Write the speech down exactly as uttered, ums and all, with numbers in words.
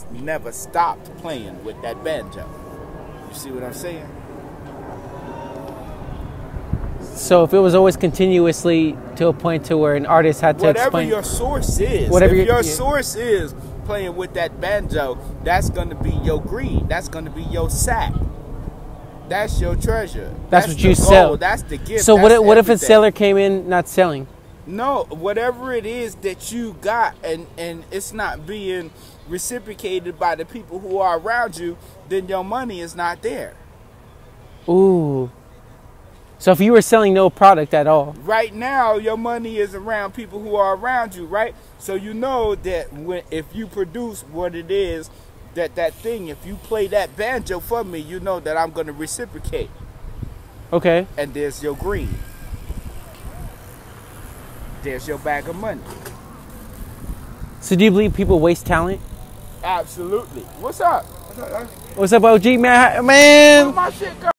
just never stopped playing with that banjo. You see what I'm saying? So if it was always continuously to a point to where an artist had to whatever explain... your source is, whatever if your yeah. source is playing with that banjo, that's going to be your greed. That's going to be your sack. That's your treasure. That's, That's what you goal. Sell. That's the gift. So that's what if, what if a everything. seller came in not selling? No, whatever it is that you got and, and it's not being reciprocated by the people who are around you, then your money is not there. Ooh. So if you were selling no product at all. Right now, your money is around people who are around you, right? So you know that when if you produce what it is, that that thing, if you play that banjo for me, you know that I'm going to reciprocate. Okay. And there's your greed. There's your bag of money. So do you believe people waste talent? Absolutely. What's up? What's up, O G, man? Man. Where my shit go?